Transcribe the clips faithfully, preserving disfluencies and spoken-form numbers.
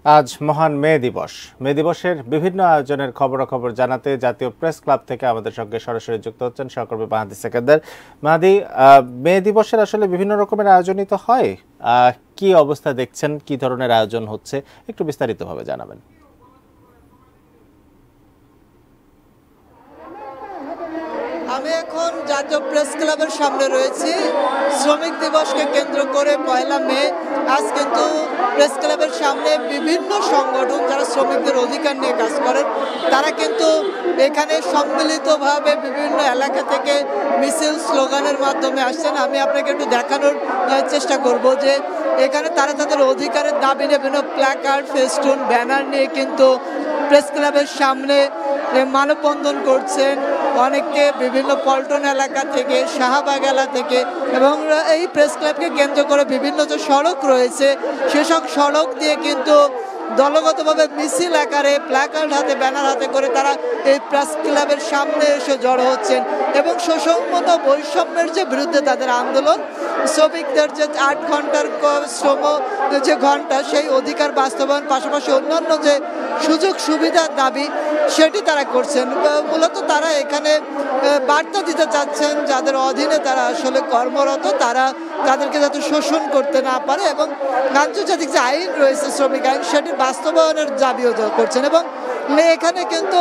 আজ মহান মে দিবস। মে দিবসের বিভিন্ন আয়োজনের খবরাখবর জানাতে জাতীয় প্রেস ক্লাব থেকে আমাদের সঙ্গে সরাসরি যুক্ত হচ্ছেন সহকর্মী মাহাদি সেকেন্দার। মাহাদি, মে দিবসের আসলে বিভিন্ন রকমের আয়োজনই তো হয়, কি অবস্থা দেখছেন, কি ধরনের আয়োজন হচ্ছে একটু বিস্তারিতভাবে জানাবেন। আমি এখন জাতীয় প্রেস ক্লাবের সামনে রয়েছি। শ্রমিক দিবসকে কেন্দ্র করে পয়লা মে আজ কিন্তু প্রেস ক্লাবের সামনে বিভিন্ন সংগঠন যারা শ্রমিকদের অধিকার নিয়ে কাজ করেন তারা কিন্তু এখানে সম্মিলিতভাবে বিভিন্ন এলাকা থেকে মিছিল স্লোগানের মাধ্যমে আসছেন। আমি আপনাকে একটু দেখানোর চেষ্টা করব যে এখানে তারা তাদের অধিকারের দাবি নিয়ে বিভিন্ন প্ল্যাকার্ড, ফেস্টুন, ব্যানার নিয়ে কিন্তু প্রেস ক্লাবের সামনে মানববন্ধন করছেন। অনেককে বিভিন্ন পল্টন এলাকা থেকে, শাহবাগ এলাকা থেকে, এবং এই প্রেস ক্লাবকে কেন্দ্র করে বিভিন্ন যে সড়ক রয়েছে সেসব সড়ক দিয়ে কিন্তু দলগতভাবে মিছিল আকারে প্ল্যাকার্ড হাতে, ব্যানার হাতে করে তারা এই প্রেস ক্লাবের সামনে এসে জড়ো হচ্ছেন এবং সুসংহত বৈষম্যের যে বিরুদ্ধে তাদের আন্দোলন, শ্রমিকদের যে আট ঘন্টার শ্রম যে ঘন্টা সেই অধিকার বাস্তবায়ন, পাশাপাশি অন্যান্য যে সুযোগ সুবিধার দাবি সেটি তারা করছেন। মূলত তারা এখানে বার্তা দিতে চাচ্ছেন যাদের অধীনে তারা আসলে কর্মরত তারা তাদেরকে যাতে শোষণ করতে না পারে এবং আন্তর্জাতিক যে আইন রয়েছে শ্রমিক আইন সেটির বাস্তবায়নের দাবিও করছেন। এবং এখানে কিন্তু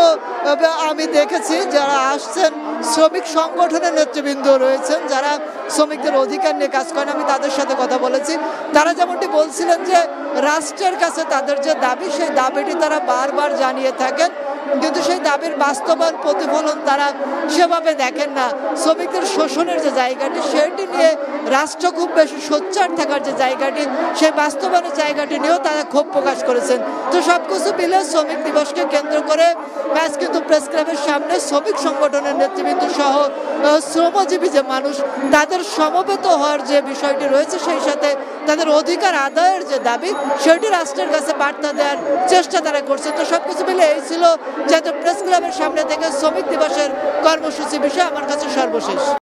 আমি দেখেছি যারা আসছেন শ্রমিক সংগঠনের নেতৃবৃন্দ রয়েছেন যারা শ্রমিকদের অধিকার নিয়ে কাজ করেন। আমি তাদের সাথে কথা বলেছি, তারা যেমনটি বলছিলেন যে রাষ্ট্রের কাছে তাদের যে দাবি সেই দাবিটি তারা বারবার জানিয়ে থাকেন, কিন্তু সেই দাবির বাস্তবায়ন প্রতিফলন তারা সেভাবে দেখেন না। শ্রমিকদের শোষণের যে জায়গাটি সেটি নিয়ে রাষ্ট্র খুব বেশি সোচ্চার থাকার যে জায়গাটি সেই বাস্তবায়নের জায়গাটি নিয়েও তারা ক্ষোভ প্রকাশ করেছেন। তো সব কিছু মিলে শ্রমিক দিবসকে কেন্দ্র করে আজ কিন্তু প্রেস ক্লাবের সামনে শ্রমিক সংগঠনের নেতৃবৃন্দ সহ শ্রমজীবী যে মানুষ তাদের সমবেত হওয়ার যে বিষয়টি রয়েছে সেই সাথে তাদের অধিকার আদায়ের যে দাবি সেটি রাষ্ট্রের কাছে বার্তা দেওয়ার চেষ্টা তারা করছে। তো সব কিছু মিলে এই ছিল জাতীয় প্রেস ক্লাবের সামনে থেকে শ্রমিক দিবসের কর্মসূচি বিষয় আমার কাছে সর্বশেষ।